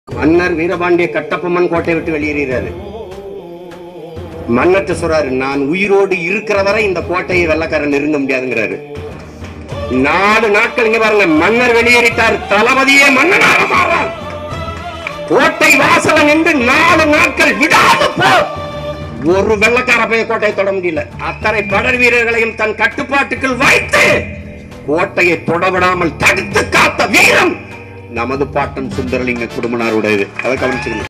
மன்னர் வீரபாண்டிய கட்டபொம்மன் கோட்டை விட்டு வெளியேறாரு. மன்னர்ட்ட சொல்றாரு, நான் உயிரோடு இருக்கிற வரை இந்த கோட்டையை வெள்ளக்காரன் நெருங்க முடியாதுங்கிறாரு. 4 நாட்கள் இங்க பாருங்க, மன்னர் வெளியேறிட்டார், தளபதியே மன்னனாக மாறார். கோட்டை வாசல நின்று 4 நாட்கள் விடாது போ, ஒரு வெள்ளக்கார போய் கோட்டையை தொட முடியல. அத்தனை படர் வீரர்களையும் தன் கட்டுப்பாட்டுக்குள் வைத்து கோட்டையை தொடவிடாமல் தடுத்து காத்த வீரம் நமது பாட்டன் சுந்தரலிங்க குடும்பனாருடையது. அதை கவனிச்சுக்கணும்.